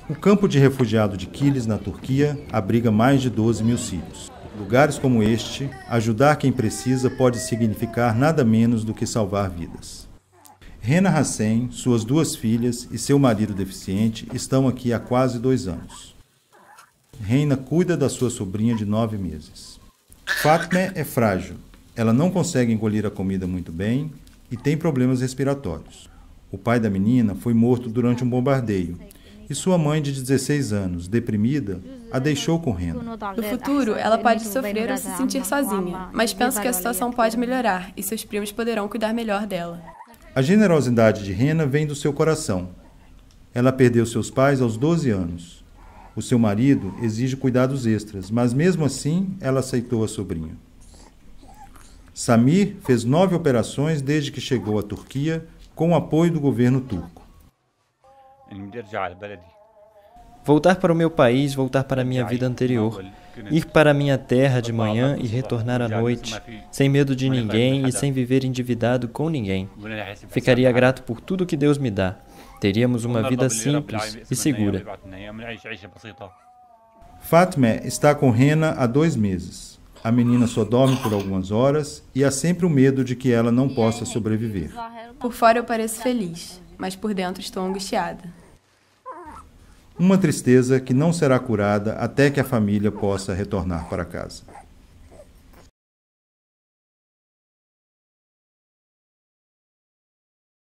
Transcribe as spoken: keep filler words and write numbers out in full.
O campo de refugiado de Kilis, na Turquia, abriga mais de doze mil sírios. Lugares como este, ajudar quem precisa pode significar nada menos do que salvar vidas. Rena Hassen, suas duas filhas e seu marido deficiente estão aqui há quase dois anos. Rena cuida da sua sobrinha de nove meses. Fatma é frágil. Ela não consegue engolir a comida muito bem e tem problemas respiratórios. O pai da menina foi morto durante um bombardeio e sua mãe, de dezesseis anos, deprimida, a deixou com Rena. No futuro, ela pode sofrer ou se sentir sozinha, mas penso que a situação pode melhorar e seus primos poderão cuidar melhor dela. A generosidade de Rena vem do seu coração. Ela perdeu seus pais aos doze anos. O seu marido exige cuidados extras, mas mesmo assim ela aceitou a sobrinha. Samir fez nove operações desde que chegou à Turquia com o apoio do governo turco. Voltar para o meu país, voltar para a minha vida anterior, ir para a minha terra de manhã e retornar à noite, sem medo de ninguém e sem viver endividado com ninguém. Ficaria grato por tudo que Deus me dá. Teríamos uma vida simples e segura. Fatma está com Rena há dois meses. A menina só dorme por algumas horas e há sempre o medo de que ela não possa sobreviver. Por fora eu pareço feliz, mas por dentro estou angustiada. Uma tristeza que não será curada até que a família possa retornar para casa.